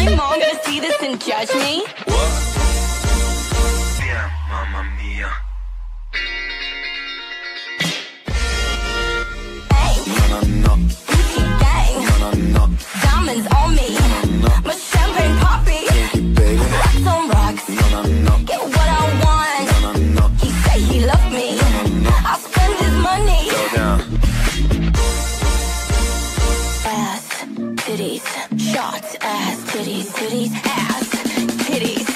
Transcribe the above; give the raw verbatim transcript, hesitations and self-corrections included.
my mom gonna see this and judge me? What? Yeah, mamma mia. Hey, No, no, no. Gucci gang, No, no, no. diamonds on me. No, no. My champagne poppy, Thank you, baby. rocks on rocks. No, no, no. Get what I want. No, no, no. He say he love me. No, no. I'll spend his money. Go down. Ass, titties, shots, ass, titties, titties, ass, titties.